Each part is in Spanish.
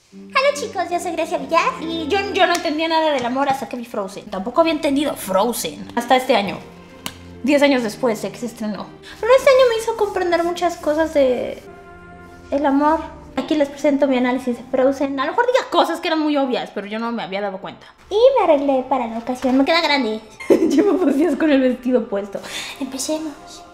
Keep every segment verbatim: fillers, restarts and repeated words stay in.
Hola chicos, yo soy Grecia Villar y yo, yo no entendía nada del amor hasta que vi Frozen. Tampoco había entendido Frozen hasta este año. Diez años después de que se estrenó. Pero este año me hizo comprender muchas cosas de el amor. Aquí les presento mi análisis de Frozen. A lo mejor diga cosas que eran muy obvias, pero yo no me había dado cuenta. Y me arreglé para la ocasión. Me queda grande. Llevo dos días con el vestido puesto. Empecemos.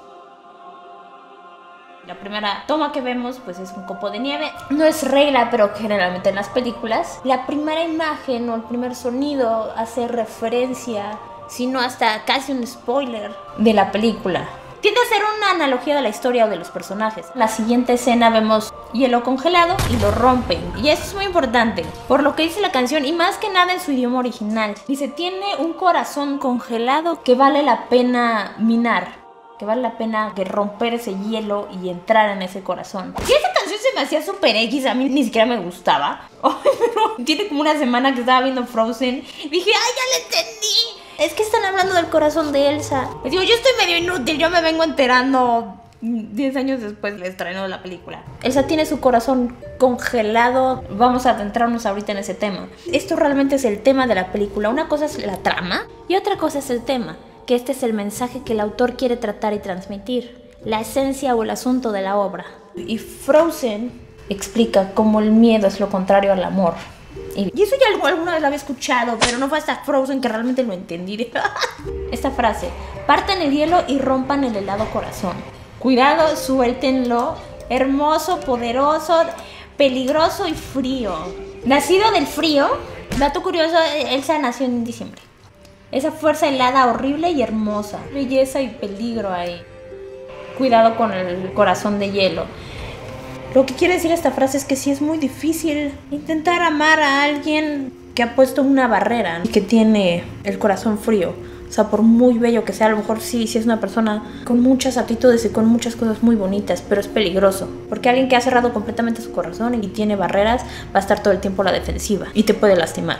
La primera toma que vemos pues es un copo de nieve. No es regla, pero generalmente en las películas la primera imagen o el primer sonido hace referencia, sino hasta casi un spoiler de la película. Tiende a ser una analogía de la historia o de los personajes. En la siguiente escena vemos hielo congelado y lo rompen. Y eso es muy importante, por lo que dice la canción y más que nada en su idioma original. Dice, tiene un corazón congelado que vale la pena minar. Que vale la pena que romper ese hielo y entrar en ese corazón. Y esa canción se me hacía super X, a mí ni siquiera me gustaba. Pero tiene como una semana que estaba viendo Frozen. Y dije, ¡ay, ya le entendí! Es que están hablando del corazón de Elsa. Les digo, yo estoy medio inútil, yo me vengo enterando diez años después del estreno de la película. Elsa tiene su corazón congelado. Vamos a adentrarnos ahorita en ese tema. Esto realmente es el tema de la película. Una cosa es la trama y otra cosa es el tema. Que este es el mensaje que el autor quiere tratar y transmitir, la esencia o el asunto de la obra. Y Frozen explica cómo el miedo es lo contrario al amor. Y, y eso ya alguna vez lo había escuchado, pero no fue hasta Frozen que realmente lo entendí. Esta frase, partan el hielo y rompan el helado corazón. Cuidado, suéltenlo, hermoso, poderoso, peligroso y frío. Nacido del frío, dato curioso, Elsa nació en diciembre. Esa fuerza helada, horrible y hermosa. Belleza y peligro ahí. Cuidado con el corazón de hielo. Lo que quiere decir esta frase es que sí es muy difícil intentar amar a alguien que ha puesto una barrera y que tiene el corazón frío. O sea, por muy bello que sea, a lo mejor sí, sí es una persona con muchas aptitudes y con muchas cosas muy bonitas, pero es peligroso. Porque alguien que ha cerrado completamente su corazón y tiene barreras va a estar todo el tiempo a la defensiva y te puede lastimar.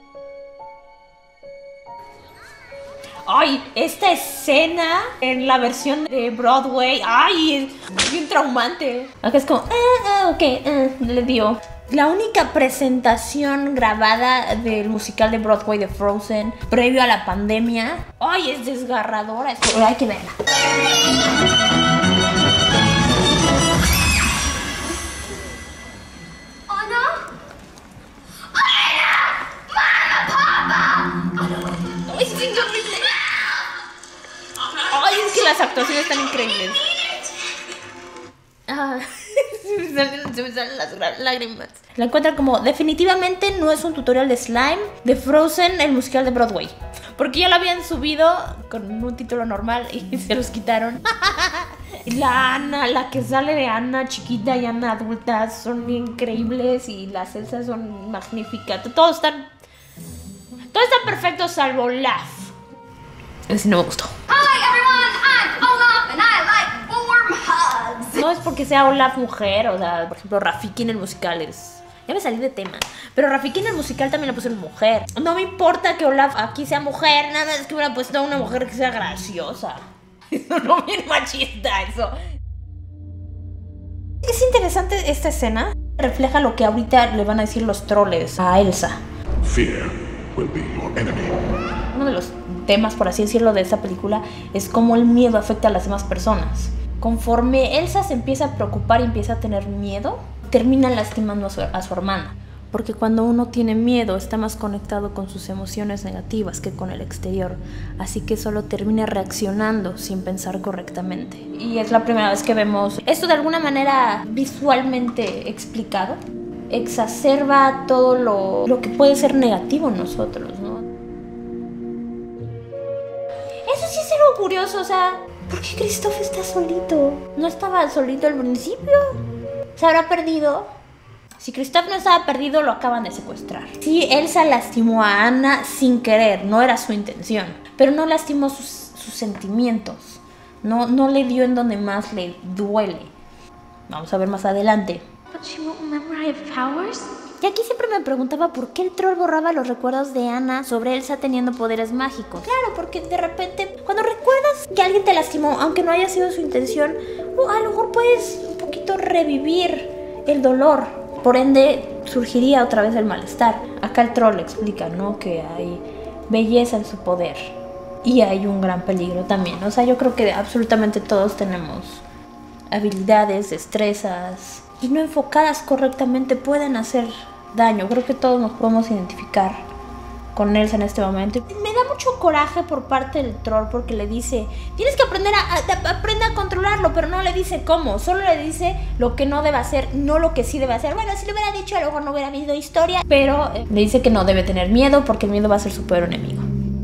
Ay, esta escena en la versión de Broadway, ay, es bien traumante. Acá es como, ah, ah, ok, ah, le dio. La única presentación grabada del musical de Broadway de Frozen previo a la pandemia, ay, es desgarradora. Es... hay que verla. Ay, es que las actuaciones están increíbles. Ah, se, me salen, se me salen las lágrimas. La encuentran como, definitivamente no es un tutorial de slime de Frozen, el musical de Broadway. Porque ya lo habían subido con un título normal y se los quitaron. La Anna, la que sale de Anna chiquita y Anna adulta son increíbles y las Elsas son magníficas. Todos están... Todo está perfecto salvo Olaf. Ese no me gustó. Hi everyone, I'm Olaf and I like warm hugs. No es porque sea Olaf mujer, o sea, por ejemplo, Rafiki en el musical es... Ya me salí de tema. Pero Rafiki en el musical también la pusieron mujer. No me importa que Olaf aquí sea mujer, nada más que hubiera puesto a una mujer que sea graciosa. Eso no es bien machista, eso. Es interesante esta escena. Refleja lo que ahorita le van a decir los troles a Elsa. Fear will be your enemy. Uno de los temas, por así decirlo, de esta película es cómo el miedo afecta a las demás personas. Conforme Elsa se empieza a preocupar y empieza a tener miedo, termina lastimando a su, a su hermana. Porque cuando uno tiene miedo está más conectado con sus emociones negativas que con el exterior. Así que solo termina reaccionando sin pensar correctamente. Y es la primera vez que vemos esto de alguna manera visualmente explicado. Exacerba todo lo, lo que puede ser negativo en nosotros, ¿no? Eso sí es algo curioso, o sea, ¿por qué Kristoff está solito? ¿No estaba solito al principio? ¿Se habrá perdido? Si Kristoff no estaba perdido, lo acaban de secuestrar. Sí, Elsa lastimó a Anna sin querer, no era su intención. Pero no lastimó sus, sus sentimientos. No, no le dio en donde más le duele. Vamos a ver más adelante. But she won't remember I have powers? Y aquí siempre me preguntaba por qué el troll borraba los recuerdos de Anna sobre Elsa teniendo poderes mágicos. Claro, porque de repente, cuando recuerdas que alguien te lastimó, aunque no haya sido su intención, a lo mejor puedes un poquito revivir el dolor. Por ende, surgiría otra vez el malestar. Acá el troll explica, ¿no? Que hay belleza en su poder y hay un gran peligro también. O sea, yo creo que absolutamente todos tenemos habilidades, destrezas y no enfocadas correctamente pueden hacer daño. Creo que todos nos podemos identificar con Elsa en este momento. Me da mucho coraje por parte del troll porque le dice, tienes que aprender a, a, a, aprender a controlarlo, pero no le dice cómo, solo le dice lo que no debe hacer, no lo que sí debe hacer. Bueno, si le hubiera dicho, a lo mejor no hubiera habido historia, pero eh, le dice que no debe tener miedo porque el miedo va a ser su peor enemigo.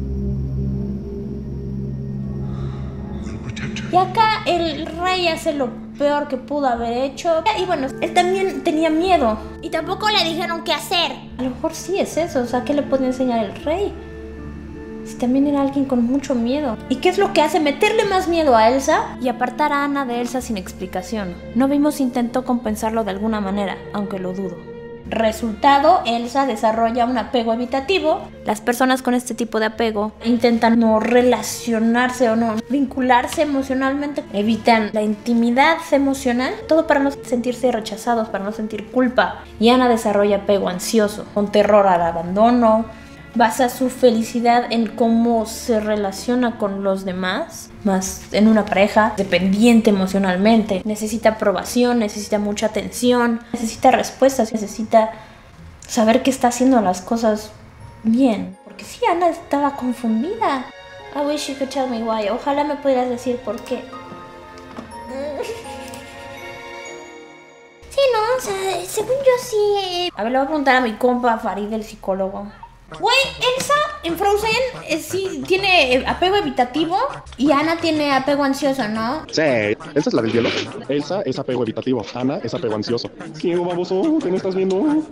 Y acá el rey hace lo peor que pudo haber hecho. Y bueno, él también tenía miedo. Y tampoco le dijeron qué hacer. A lo mejor sí es eso. O sea, ¿qué le puede enseñar el rey? Si también era alguien con mucho miedo. ¿Y qué es lo que hace? Meterle más miedo a Elsa y apartar a Anna de Elsa sin explicación. No vimos si intentó compensarlo de alguna manera, aunque lo dudo. Resultado, Elsa desarrolla un apego evitativo. Las personas con este tipo de apego intentan no relacionarse o no vincularse emocionalmente. Evitan la intimidad emocional, todo para no sentirse rechazados, para no sentir culpa. Y Anna desarrolla apego ansioso, con terror al abandono. Basa su felicidad en cómo se relaciona con los demás, más en una pareja dependiente emocionalmente. Necesita aprobación, necesita mucha atención, necesita respuestas, necesita saber que está haciendo las cosas bien. Porque sí, Anna estaba confundida. I wish you could tell me why. Ojalá me pudieras decir por qué. Sí, no, o sea, según yo sí. A ver, le voy a preguntar a mi compa Farid, el psicólogo. Güey, Elsa en Frozen eh, sí tiene eh, apego evitativo y Anna tiene apego ansioso, ¿no? Sí, Elsa es la del hielo. Elsa es apego evitativo, Anna es apego ansioso. ¿Qué, baboso? ¿Qué no estás viendo?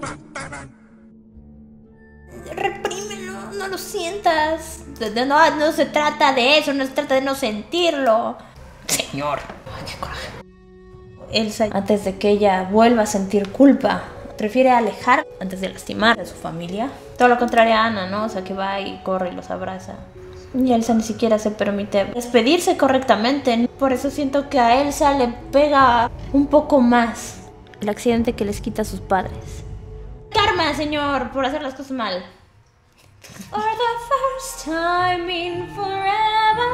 Reprímelo, no lo sientas. No, no se trata de eso, no se trata de no sentirlo. Señor. Ay, qué coraje. Elsa, antes de que ella vuelva a sentir culpa, prefiere alejar antes de lastimar a su familia. Todo lo contrario a Anna, ¿no? O sea, que va y corre y los abraza. Y Elsa ni siquiera se permite despedirse correctamente. Por eso siento que a Elsa le pega un poco más el accidente que les quita a sus padres. Karma, señor, por hacer las cosas mal. For the first time in forever.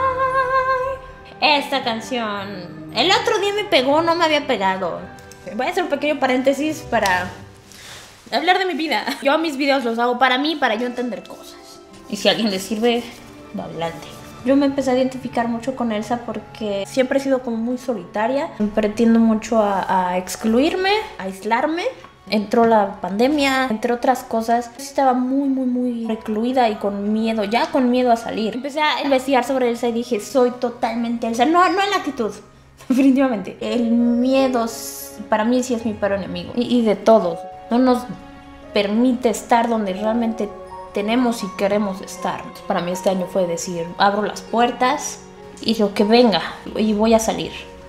Esta canción. El otro día me pegó, no me había pegado. Voy a hacer un pequeño paréntesis para hablar de mi vida. Yo mis videos los hago para mí, para yo entender cosas. Y si a alguien le sirve, adelante. Yo me empecé a identificar mucho con Elsa porque siempre he sido como muy solitaria. Me pretendo mucho a, a excluirme, a aislarme. Entró la pandemia, entre otras cosas. Estaba muy, muy, muy recluida y con miedo, ya con miedo a salir. Empecé a investigar sobre Elsa y dije, soy totalmente Elsa. No, no en la actitud, definitivamente. El miedo para mí sí es mi peor enemigo. Y, y de todos. No nos permite estar donde realmente tenemos y queremos estar. Para mí este año fue decir, abro las puertas y lo que venga, y voy a salir.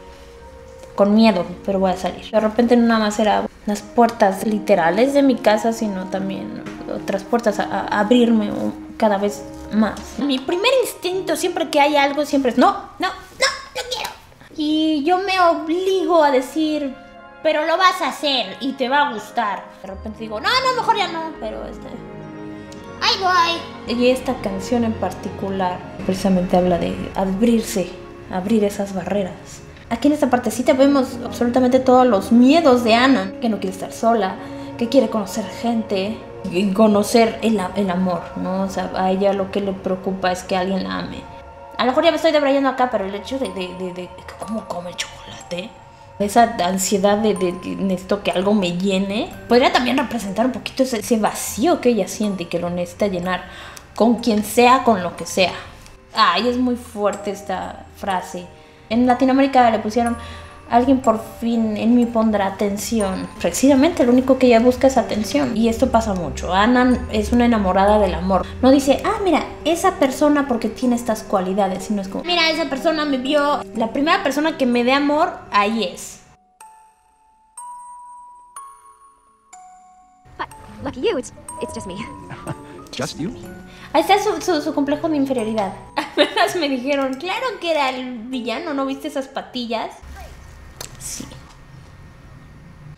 Con miedo, pero voy a salir. De repente no nada más era las puertas literales de mi casa, sino también otras puertas a, a abrirme cada vez más. Mi primer instinto siempre que hay algo siempre es no, no, no, no quiero. Y yo me obligo a decir, pero lo vas a hacer y te va a gustar. De repente digo, no, no, mejor ya no, pero este... ¡ay, voy! Y esta canción en particular precisamente habla de abrirse, abrir esas barreras. Aquí en esta partecita vemos absolutamente todos los miedos de Anna, que no quiere estar sola, que quiere conocer gente, y conocer el, el amor, ¿no? O sea, a ella lo que le preocupa es que alguien la ame. A lo mejor ya me estoy debrayando acá, pero el hecho de, de, de, de cómo come el chocolate, esa ansiedad de, de, de necesito que algo me llene, podría también representar un poquito ese, ese vacío que ella siente y que lo necesita llenar con quien sea, con lo que sea. Ay, es muy fuerte esta frase. En Latinoamérica le pusieron, alguien por fin en mí pondrá atención. Precisamente lo único que ella busca es atención. Y esto pasa mucho. Anna es una enamorada del amor. No dice, ah, mira, esa persona porque tiene estas cualidades. Sino es como, mira, esa persona me vio. La primera persona que me dé amor, ahí es. But lucky you, it's, it's just me. Just you? Ahí está su, su, su complejo de inferioridad. Apenas me dijeron, claro que era el villano, ¿no viste esas patillas? Sí.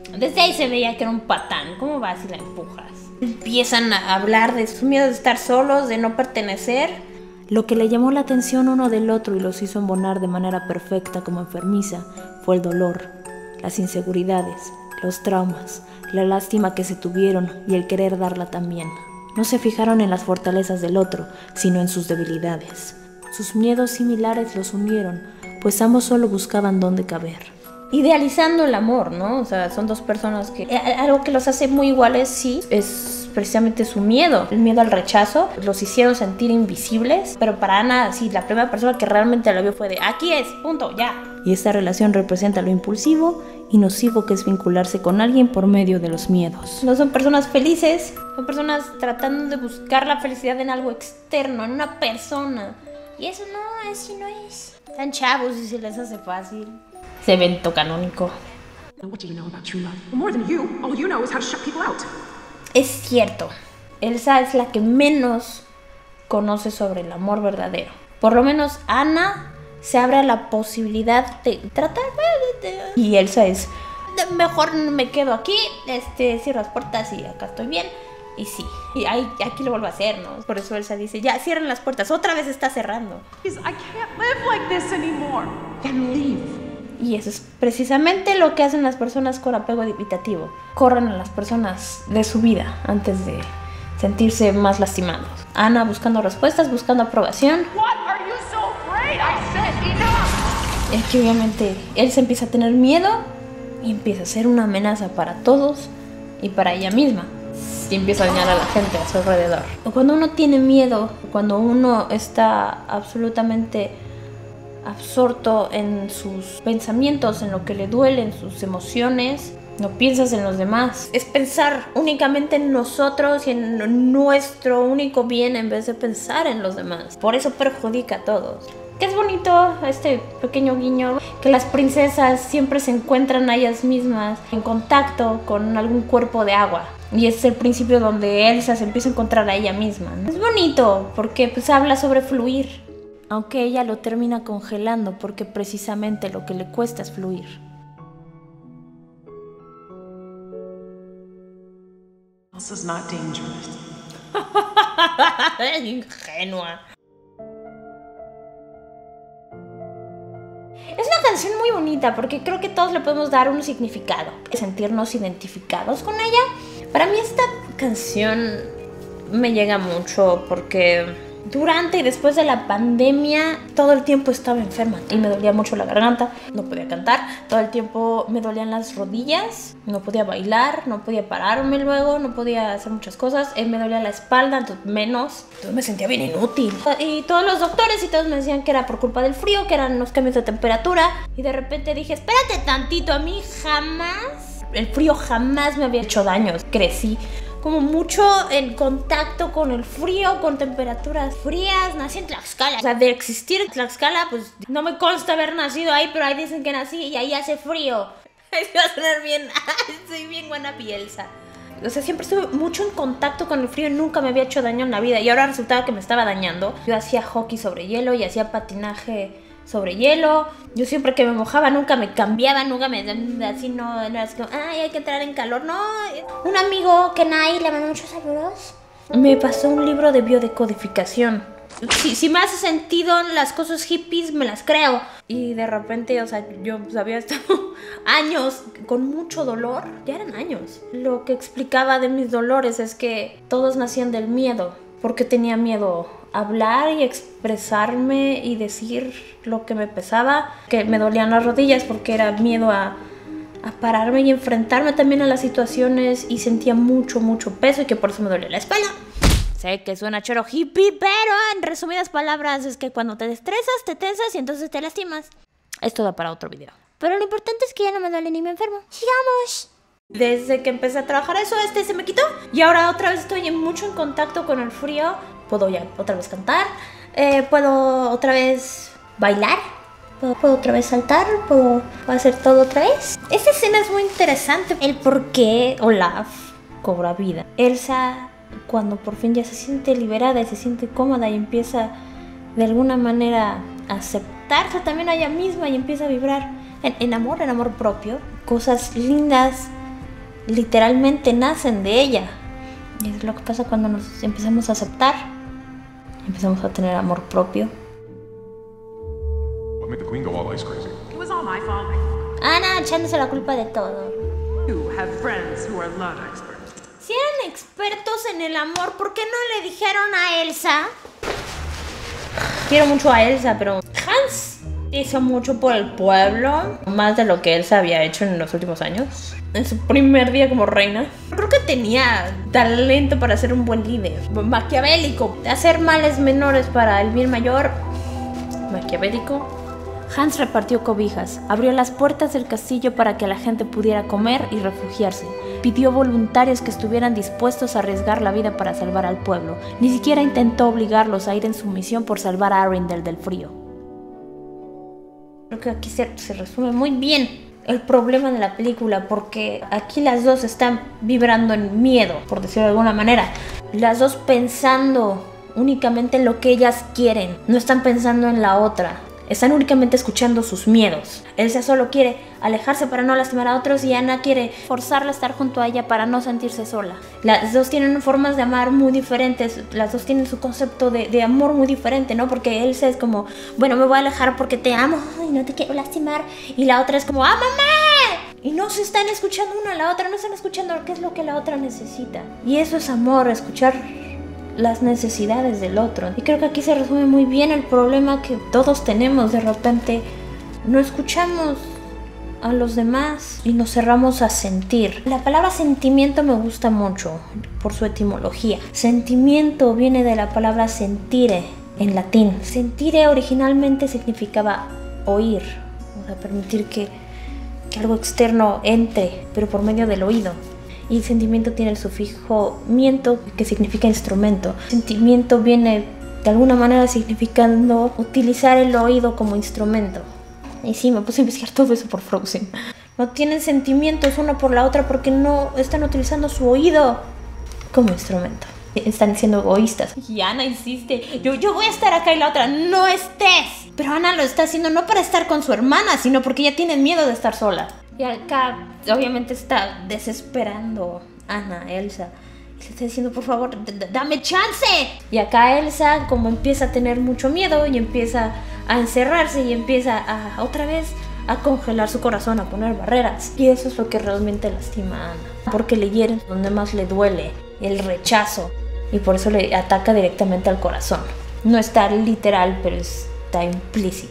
Desde ahí se veía que era un patán. ¿Cómo vas si la empujas? Empiezan a hablar de su miedo de estar solos, de no pertenecer. Lo que le llamó la atención uno del otro y los hizo embonar de manera perfecta como enfermiza fue el dolor, las inseguridades, los traumas, la lástima que se tuvieron y el querer darla también. No se fijaron en las fortalezas del otro, sino en sus debilidades. Sus miedos similares los unieron, pues ambos solo buscaban dónde caber. Idealizando el amor, ¿no? O sea, son dos personas que... Eh, algo que los hace muy iguales, sí, es precisamente su miedo. El miedo al rechazo. Los hicieron sentir invisibles. Pero para Ana, sí, la primera persona que realmente la vio fue de aquí es, punto, ya. Y esta relación representa lo impulsivo y nocivo que es vincularse con alguien por medio de los miedos. No son personas felices, son personas tratando de buscar la felicidad en algo externo, en una persona. Y eso no, así no es. Están chavos y se les hace fácil. Ese evento canónico. What do you know about true love? Well, more than you, all you know is how to shut people out. Es cierto, Elsa es la que menos conoce sobre el amor verdadero. Por lo menos Ana se abre a la posibilidad de tratar de... Y Elsa es, mejor me quedo aquí, este, cierro las puertas y acá estoy bien. Y sí, y ahí, aquí lo vuelvo a hacer, ¿no? Por eso Elsa dice, ya, cierren las puertas, otra vez está cerrando. I can't live like this anymore. Then leave. Y eso es precisamente lo que hacen las personas con apego evitativo. Corren a las personas de su vida antes de sentirse más lastimados. Ana buscando respuestas, buscando aprobación. What are you so afraid? I said enough. Es que obviamente él se empieza a tener miedo y empieza a ser una amenaza para todos y para ella misma. Y empieza a dañar a la gente a su alrededor. Cuando uno tiene miedo, cuando uno está absolutamente absorto en sus pensamientos, en lo que le duele, en sus emociones, no piensas en los demás. Es pensar únicamente en nosotros y en nuestro único bien en vez de pensar en los demás. Por eso perjudica a todos. Que es bonito este pequeño guiño, que las princesas siempre se encuentran a ellas mismas en contacto con algún cuerpo de agua. Y es el principio donde Elsa se empieza a encontrar a ella misma, ¿no? Es bonito porque pues habla sobre fluir. Aunque ella lo termina congelando porque precisamente lo que le cuesta es fluir. Elsa's not dangerous. Ingenua. Es una canción muy bonita porque creo que todos le podemos dar un significado. Sentirnos identificados con ella. Para mí esta canción me llega mucho porque durante y después de la pandemia todo el tiempo estaba enferma y me dolía mucho la garganta, no podía cantar, todo el tiempo me dolían las rodillas, no podía bailar, no podía pararme luego, no podía hacer muchas cosas, eh, me dolía la espalda, entonces menos, entonces me sentía bien inútil. Y todos los doctores y todos me decían que era por culpa del frío, que eran los cambios de temperatura y de repente dije, espérate tantito, a mí jamás, el frío jamás me había hecho daño, crecí como mucho en contacto con el frío, con temperaturas frías. Nací en Tlaxcala. O sea, de existir en Tlaxcala, pues no me consta haber nacido ahí, pero ahí dicen que nací y ahí hace frío. Eso va a sonar bien. Soy bien buena Elsa. O sea, siempre estuve mucho en contacto con el frío y nunca me había hecho daño en la vida. Y ahora resultaba que me estaba dañando. Yo hacía hockey sobre hielo y hacía patinaje sobre hielo. Yo siempre que me mojaba nunca me cambiaba, nunca me... Así no, no era así como, ay, hay que entrar en calor. No, un amigo, Kenai, le mandó muchos saludos, me pasó un libro de biodecodificación. Si, si me hace sentido las cosas hippies, me las creo. Y de repente, o sea, yo pues, había estado años con mucho dolor. Ya eran años. Lo que explicaba de mis dolores es que todos nacían del miedo. Porque tenía miedo a hablar y expresarme y decir lo que me pesaba. Que me dolían las rodillas porque era miedo a, a pararme y enfrentarme también a las situaciones. Y sentía mucho, mucho peso y que por eso me dolía la espalda. Sé que suena choro hippie, pero en resumidas palabras es que cuando te estresas, te tensas y entonces te lastimas. Esto da para otro video. Pero lo importante es que ya no me duele ni me enfermo. ¡Sigamos! Desde que empecé a trabajar eso, este se me quitó. Y ahora otra vez estoy en mucho en contacto con el frío. Puedo ya otra vez cantar. Eh, puedo otra vez bailar. Puedo, puedo otra vez saltar. Puedo, puedo hacer todo otra vez. Esta escena es muy interesante. El por qué Olaf cobra vida. Elsa, cuando por fin ya se siente liberada y se siente cómoda y empieza de alguna manera a aceptarse también a ella misma y empieza a vibrar en, en amor, en amor propio. Cosas lindas literalmente nacen de ella. Y es lo que pasa cuando nos empezamos a aceptar, empezamos a tener amor propio. What made the queen go all ice crazy? It was all my fault. Ana echándose la culpa de todo. You have friends who are love experts. Si eran expertos en el amor, ¿por qué no le dijeron a Elsa? Quiero mucho a Elsa, pero Hans hizo mucho por el pueblo, más de lo que Elsa había hecho en los últimos años. En su primer día como reina. Creo que tenía talento para ser un buen líder. Maquiavélico. Hacer males menores para el bien mayor. Maquiavélico. Hans repartió cobijas, abrió las puertas del castillo para que la gente pudiera comer y refugiarse. Pidió voluntarios que estuvieran dispuestos a arriesgar la vida para salvar al pueblo. Ni siquiera intentó obligarlos a ir en su misión por salvar a Arendelle del frío. Creo que aquí se, se resume muy bien el problema de la película, porque aquí las dos están vibrando en miedo, por decirlo de alguna manera. Las dos pensando únicamente en lo que ellas quieren, no están pensando en la otra. Están únicamente escuchando sus miedos. Elsa solo quiere alejarse para no lastimar a otros y Anna quiere forzarla a estar junto a ella para no sentirse sola. Las dos tienen formas de amar muy diferentes. Las dos tienen su concepto de, de amor muy diferente, ¿no? Porque Elsa es como, bueno, me voy a alejar porque te amo y no te quiero lastimar. Y la otra es como, ¡ámame! Y no se están escuchando una a la otra, no están escuchando qué es lo que la otra necesita. Y eso es amor, escuchar las necesidades del otro. Y creo que aquí se resume muy bien el problema que todos tenemos. De repente no escuchamos a los demás y nos cerramos a sentir. La palabra sentimiento me gusta mucho por su etimología. Sentimiento viene de la palabra sentire en latín. Sentire originalmente significaba oír, o sea, permitir que, que algo externo entre, pero por medio del oído. Y sentimiento tiene el sufijo miento, que significa instrumento. Sentimiento viene de alguna manera significando utilizar el oído como instrumento. Y sí, me puse a investigar todo eso por Frozen. No tienen sentimientos una por la otra porque no están utilizando su oído como instrumento. Están siendo egoístas. Y Ana insiste, yo, yo voy a estar acá y la otra, no estés. Pero Ana lo está haciendo no para estar con su hermana, sino porque ella tiene miedo de estar sola. Y acá obviamente está desesperando Ana, Elsa. Y le está diciendo, por favor, dame chance. Y acá Elsa como empieza a tener mucho miedo y empieza a encerrarse y empieza a otra vez a congelar su corazón, a poner barreras. Y eso es lo que realmente lastima a Ana. Porque le hieren donde más le duele, el rechazo. Y por eso le ataca directamente al corazón. No está literal, pero está implícito.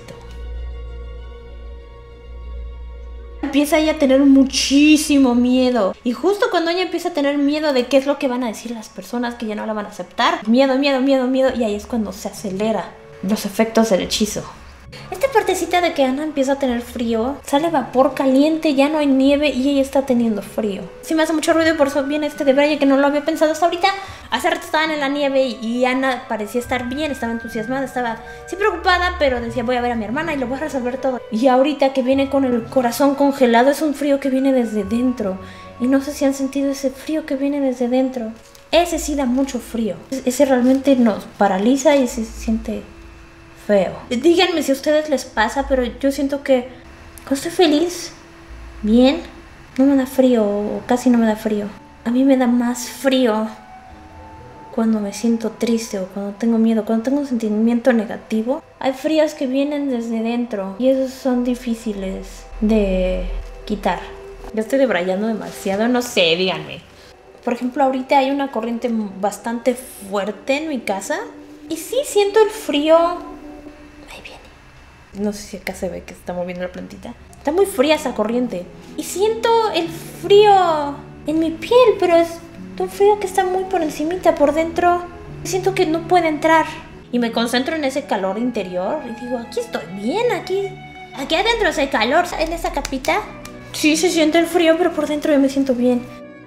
Empieza ella a tener muchísimo miedo. Y justo cuando ella empieza a tener miedo de qué es lo que van a decir las personas, que ya no la van a aceptar, miedo, miedo, miedo, miedo, y ahí es cuando se acelera los efectos del hechizo. Esta partecita de que Ana empieza a tener frío, sale vapor caliente, ya no hay nieve y ella está teniendo frío. Sí me hace mucho ruido y por eso viene este de Brian, que no lo había pensado hasta ahorita. Hace rato estaban en la nieve y, y Ana parecía estar bien, estaba entusiasmada, estaba sí preocupada, pero decía voy a ver a mi hermana y lo voy a resolver todo. Y ahorita que viene con el corazón congelado, es un frío que viene desde dentro. Y no sé si han sentido ese frío que viene desde dentro. Ese sí da mucho frío. Ese realmente nos paraliza y se siente feo. Díganme si a ustedes les pasa, pero yo siento que cuando estoy feliz, bien, no me da frío o casi no me da frío. A mí me da más frío cuando me siento triste o cuando tengo miedo, cuando tengo un sentimiento negativo. Hay fríos que vienen desde dentro y esos son difíciles de quitar. Yo estoy debrayando demasiado, no sé, díganme. Por ejemplo, ahorita hay una corriente bastante fuerte en mi casa y sí siento el frío. Ahí viene. No sé si acá se ve que se está moviendo la plantita. Está muy fría esa corriente. Y siento el frío en mi piel, pero es un frío que está muy por encimita, por dentro. Siento que no puede entrar. Y me concentro en ese calor interior y digo, aquí estoy bien, aquí, aquí adentro hace calor. En esa capita sí se siente el frío, pero por dentro yo me siento bien.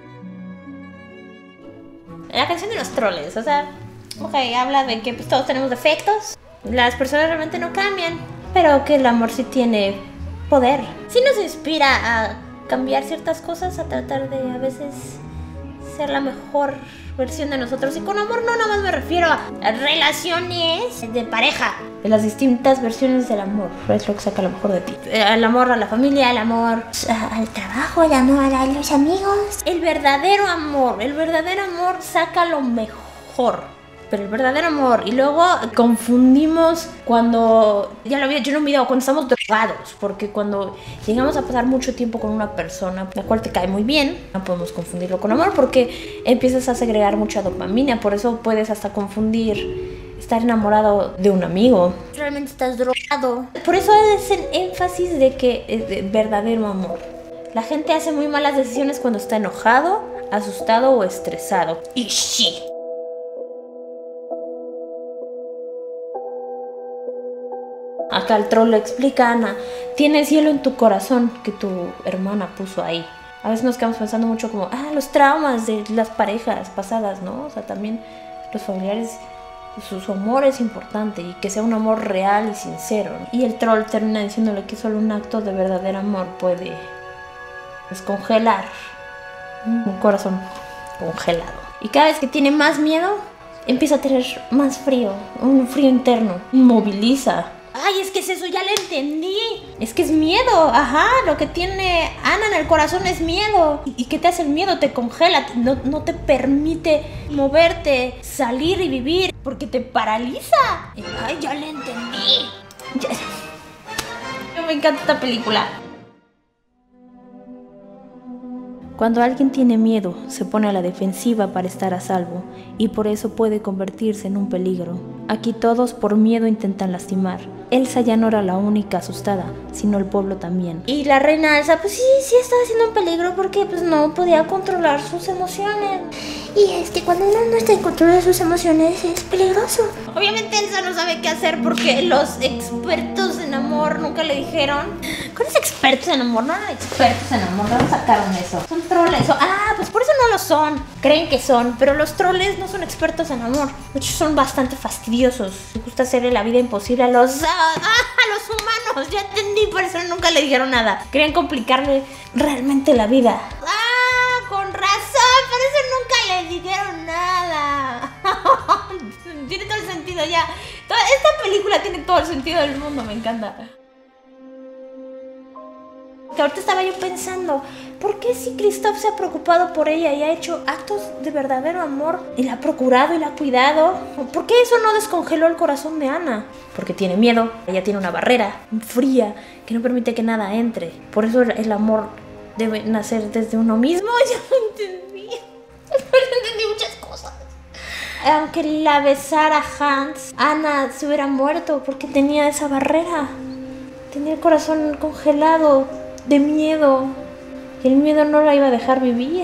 La canción de los troles, o sea, ok, habla de que pues, todos tenemos defectos. Las personas realmente no cambian, pero que el amor sí tiene poder. Sí nos inspira a cambiar ciertas cosas, a tratar de a veces ser la mejor versión de nosotros. Y con amor no nada más me refiero a relaciones de pareja, de las distintas versiones del amor. Es lo que saca lo mejor de ti. El amor a la familia, el amor al trabajo, el amor a los amigos. El verdadero amor, el verdadero amor saca lo mejor. Pero el verdadero amor. Y luego confundimos cuando, ya lo había hecho en un video, cuando estamos drogados. Porque cuando llegamos a pasar mucho tiempo con una persona, la cual te cae muy bien, no podemos confundirlo con amor porque empiezas a segregar mucha dopamina. Por eso puedes hasta confundir estar enamorado de un amigo. Realmente estás drogado. Por eso es el énfasis de que es de verdadero amor. La gente hace muy malas decisiones cuando está enojado, asustado o estresado. Y sí. Acá el troll le explica a Ana, tienes hielo en tu corazón que tu hermana puso ahí. A veces nos quedamos pensando mucho como, ah, los traumas de las parejas pasadas, ¿no? O sea, también los familiares, su, su amor es importante y que sea un amor real y sincero. Y el troll termina diciéndole que solo un acto de verdadero amor puede descongelar un corazón congelado. Y cada vez que tiene más miedo, empieza a tener más frío, un frío interno, inmoviliza. Ay, es que es eso, ya le entendí. Es que es miedo, ajá. Lo que tiene Ana en el corazón es miedo. ¿Y qué te hace el miedo? Te congela, no, no te permite moverte, salir y vivir, porque te paraliza. Ay, ya le entendí. Ya. Me encanta esta película. Cuando alguien tiene miedo, se pone a la defensiva para estar a salvo, y por eso puede convertirse en un peligro. Aquí todos por miedo intentan lastimar. Elsa ya no era la única asustada, sino el pueblo también. Y la reina Elsa, pues sí, sí estaba siendo un peligro porque pues no podía controlar sus emociones. Y es que cuando uno no está en control de sus emociones es peligroso. Obviamente Elsa no sabe qué hacer porque los expertos en amor nunca le dijeron. ¿Cuáles expertos en amor? No eran expertos en amor, ¿dónde sacaron eso? Son troles. Ah, pues por eso no lo son. Creen que son, pero los troles no son expertos en amor. De hecho son bastante fastidiosos. Les gusta hacerle la vida imposible a los... ¡Ah! A los humanos! Ya entendí, por eso nunca le dijeron nada. Querían complicarle realmente la vida. ¡Ah! Con razón, por eso nunca le dijeron nada. Tiene todo el sentido ya. Esta película tiene todo el sentido del mundo, me encanta. Que ahorita estaba yo pensando, ¿por qué si Kristoff se ha preocupado por ella y ha hecho actos de verdadero amor y la ha procurado y la ha cuidado? ¿Por qué eso no descongeló el corazón de Ana? Porque tiene miedo, ella tiene una barrera fría que no permite que nada entre. Por eso el amor debe nacer desde uno mismo. Ya lo entendí. Entendí muchas cosas. Aunque la besara Hans, Ana se hubiera muerto porque tenía esa barrera. Tenía el corazón congelado de miedo. Y el miedo no la iba a dejar vivir.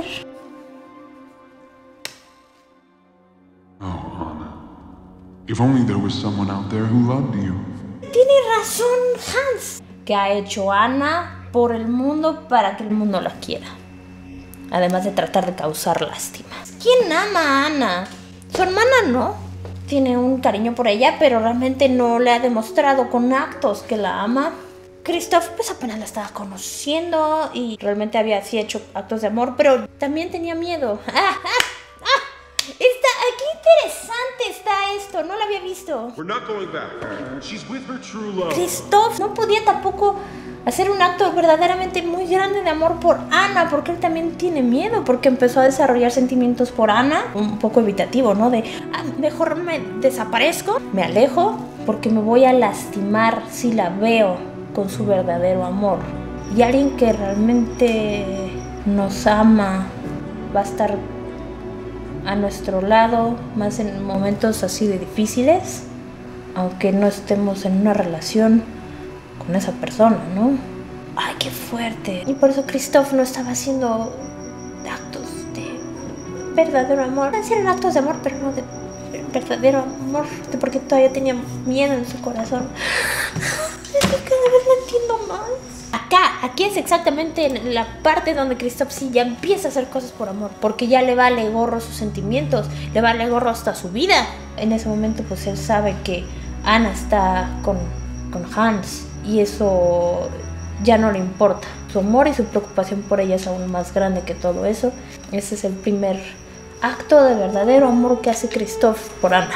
Oh, Anna. If only there was someone out there who loved you. Tiene razón Hans. Que ha hecho Ana por el mundo para que el mundo la quiera. Además de tratar de causar lástima. ¿Quién ama a Ana? Su hermana no. Tiene un cariño por ella, pero realmente no le ha demostrado con actos que la ama. Kristoff pues apenas la estaba conociendo y realmente había así hecho actos de amor, pero también tenía miedo. ¡Ah, ah, ah! Está, qué interesante está esto, no lo había visto. We're not going back. She's with her true love. Kristoff no podía tampoco hacer un acto verdaderamente muy grande de amor por Ana, porque él también tiene miedo, porque empezó a desarrollar sentimientos por Ana, un poco evitativo, ¿no? De, ah, mejor me desaparezco, me alejo, porque me voy a lastimar si la veo con su verdadero amor. Y alguien que realmente nos ama va a estar a nuestro lado, más en momentos así de difíciles, aunque no estemos en una relación con esa persona, ¿no? ¡Ay, qué fuerte! Y por eso Kristoff no estaba haciendo actos de verdadero amor. Hacían actos de amor, pero no de verdadero amor, porque todavía tenía miedo en su corazón. Es que cada vez la entiendo más. Acá, aquí es exactamente en la parte donde Kristoff sí ya empieza a hacer cosas por amor, porque ya le vale gorro sus sentimientos, le vale gorro hasta su vida. En ese momento pues él sabe que Ana está con, con Hans y eso ya no le importa. Su amor y su preocupación por ella es aún más grande que todo eso. Ese es el primer acto de verdadero amor que hace Kristoff por Anna.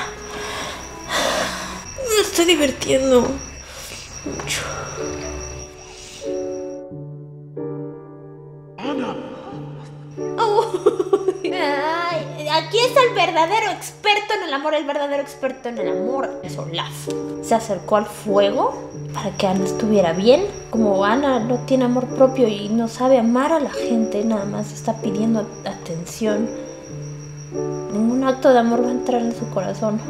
Me estoy divirtiendo mucho. Ay, aquí está el verdadero experto en el amor, el verdadero experto en el amor es Olaf. Se acercó al fuego para que Anna estuviera bien. Como Anna no tiene amor propio y no sabe amar a la gente, nada más está pidiendo atención, ningún acto de amor va a entrar en su corazón.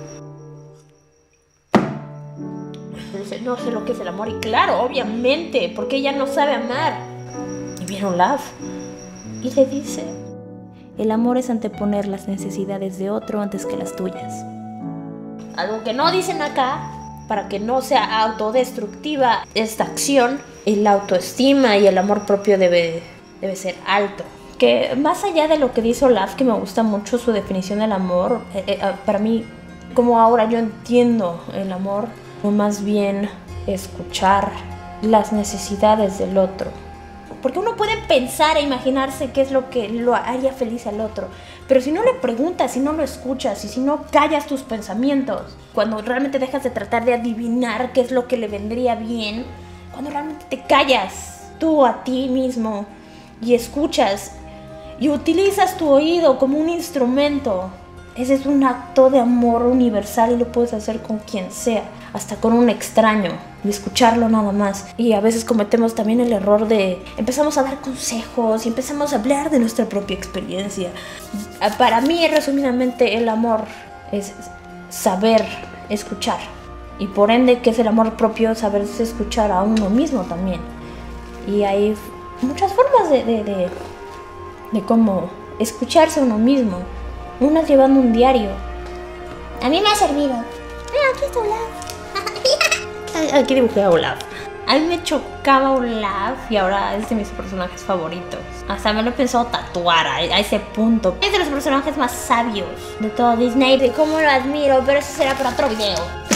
Dice, no sé lo que es el amor, y claro, obviamente, porque ella no sabe amar. Y viene Olaf y le dice: el amor es anteponer las necesidades de otro antes que las tuyas. Algo que no dicen acá, para que no sea autodestructiva esta acción, el autoestima y el amor propio debe, debe ser alto. Que más allá de lo que dice Olaf, que me gusta mucho su definición del amor, eh, eh, para mí, como ahora yo entiendo el amor, o más bien escuchar las necesidades del otro. Porque uno puede pensar e imaginarse qué es lo que lo haría feliz al otro, pero si no le preguntas, si no lo escuchas y si no callas tus pensamientos, cuando realmente dejas de tratar de adivinar qué es lo que le vendría bien, cuando realmente te callas tú a ti mismo y escuchas y utilizas tu oído como un instrumento, ese es un acto de amor universal y lo puedes hacer con quien sea, hasta con un extraño, y escucharlo nada más. Y a veces cometemos también el error de empezamos a dar consejos y empezamos a hablar de nuestra propia experiencia. Para mí, resumidamente, el amor es saber escuchar. Y por ende, ¿qué es el amor propio? Saberse escuchar a uno mismo también. Y hay muchas formas de, de, de, de cómo escucharse a uno mismo. Unas llevando un diario. A mí me ha servido. Mira, aquí está Olaf. Aquí dibujé a Olaf. A mí me chocaba Olaf y ahora es de mis personajes favoritos. Hasta me lo he pensado tatuar a, a ese punto. Es de los personajes más sabios de todo Disney. De cómo lo admiro, pero eso será para otro video.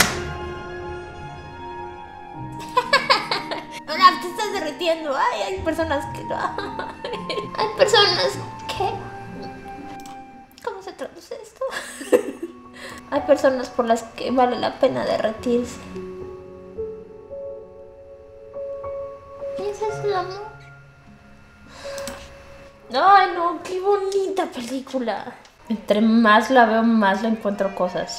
Olaf, te estás derritiendo. Ay, hay personas que no. Hay personas que... ¿Cómo se traduce esto? Hay personas por las que vale la pena derretirse. Y ese es el amor. Ay, no, qué bonita película. Entre más la veo, más le encuentro cosas.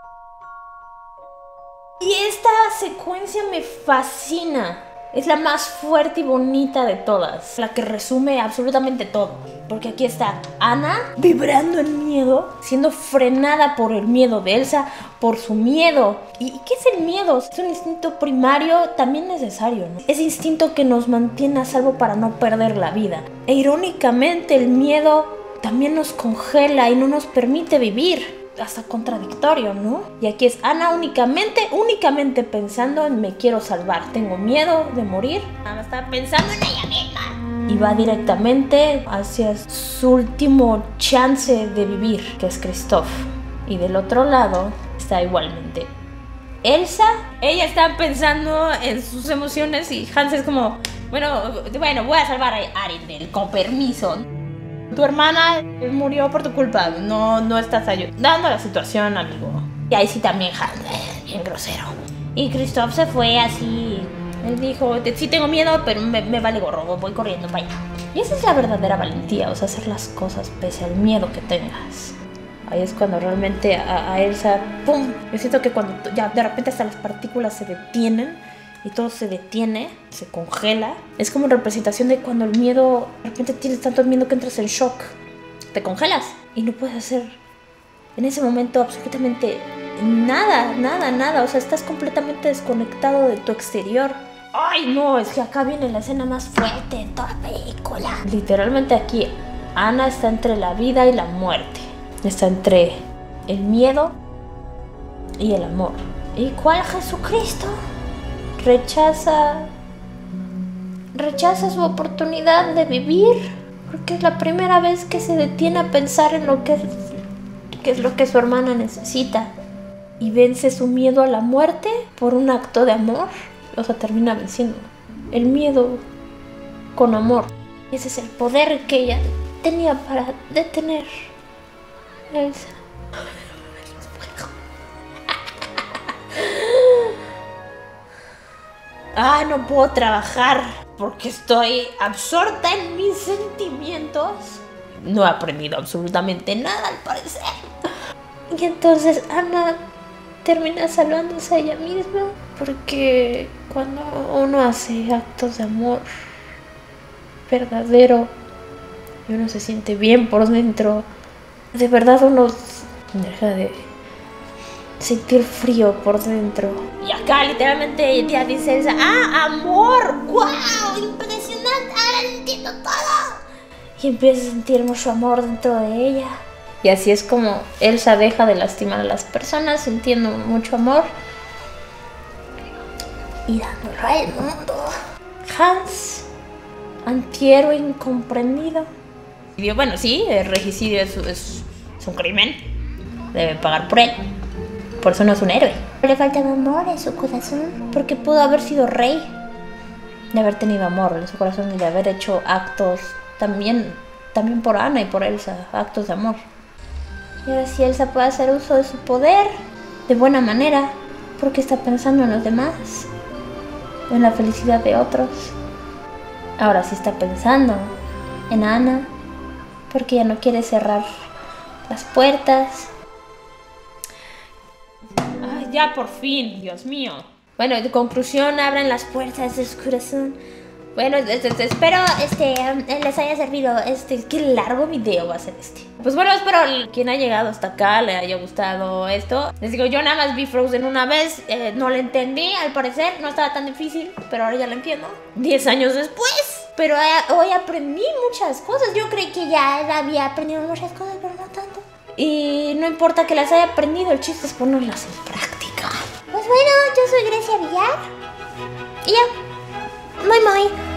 Y esta secuencia me fascina. Es la más fuerte y bonita de todas, la que resume absolutamente todo. Porque aquí está Anna vibrando en miedo, siendo frenada por el miedo de Elsa, por su miedo. ¿Y qué es el miedo? Es un instinto primario también necesario, ¿no? Ese instinto que nos mantiene a salvo para no perder la vida. E irónicamente el miedo también nos congela y no nos permite vivir. Hasta contradictorio, ¿no? Y aquí es Anna únicamente, únicamente pensando en me quiero salvar. Tengo miedo de morir. Anna está pensando en ella misma. Y va directamente hacia su último chance de vivir, que es Kristoff. Y del otro lado está igualmente Elsa. Ella está pensando en sus emociones y Hans es como, bueno, bueno, voy a salvar a Arendelle, con permiso. Tu hermana murió por tu culpa, no, no estás ayudando a la situación, amigo. Y ahí sí también Hans, bien grosero. Y Kristoff se fue así. Él dijo, sí tengo miedo, pero me, me vale gorro, voy corriendo para allá. Y esa es la verdadera valentía, o sea, hacer las cosas pese al miedo que tengas. Ahí es cuando realmente a, a Elsa, ¡pum! Yo siento que cuando ya de repente hasta las partículas se detienen y todo se detiene, se congela. Es como representación de cuando el miedo, de repente tienes tanto miedo que entras en shock. Te congelas y no puedes hacer en ese momento absolutamente nada, nada, nada. O sea, estás completamente desconectado de tu exterior. Ay, no, es que acá viene la escena más fuerte de toda la película. Literalmente aquí, Anna está entre la vida y la muerte. Está entre el miedo y el amor. ¿Y cuál Jesucristo? Rechaza, rechaza su oportunidad de vivir, porque es la primera vez que se detiene a pensar en lo que es, que es lo que su hermana necesita, y vence su miedo a la muerte por un acto de amor. O sea, termina venciendo el miedo con amor. Y ese es el poder que ella tenía para detener Elsa. Ah, no puedo trabajar porque estoy absorta en mis sentimientos. No he aprendido absolutamente nada al parecer. Y entonces Ana termina salvándose a ella misma porque cuando uno hace actos de amor verdadero y uno se siente bien por dentro, de verdad uno deja de sentir frío por dentro. Y acá literalmente ya dice Elsa, ¡ah, amor! ¡Wow! ¡Impresionante! ¡Ahora entiendo todo! Y empieza a sentir mucho amor dentro de ella. Y así es como Elsa deja de lastimar a las personas, sintiendo mucho amor y dándolo al mundo. Hans, antihéroe incomprendido. Y bueno, sí, el regicidio es, es, es un crimen. Debe pagar por él. Por eso no es un héroe. Le faltaba amor en su corazón, porque pudo haber sido rey, de haber tenido amor en su corazón y de haber hecho actos también, también por Ana y por Elsa, actos de amor. Y ahora sí Elsa puede hacer uso de su poder de buena manera, porque está pensando en los demás, en la felicidad de otros. Ahora sí está pensando en Ana, porque ya no quiere cerrar las puertas. Ay, ya por fin, Dios mío. Bueno, de conclusión, abran las puertas de su corazón. Bueno, espero este, les haya servido. Este, qué largo video va a ser este. Pues bueno, espero quien ha llegado hasta acá le haya gustado esto. Les digo, yo nada más vi Frozen una vez, eh, no la entendí, al parecer no estaba tan difícil, pero ahora ya la entiendo. Diez años después. Pero eh, hoy aprendí muchas cosas. Yo creí que ya había aprendido muchas cosas, pero no tanto. Y no importa que las haya aprendido, el chiste es ponerlas en práctica. Pues bueno, yo soy Grecia Villar. Y ya. Muy muy.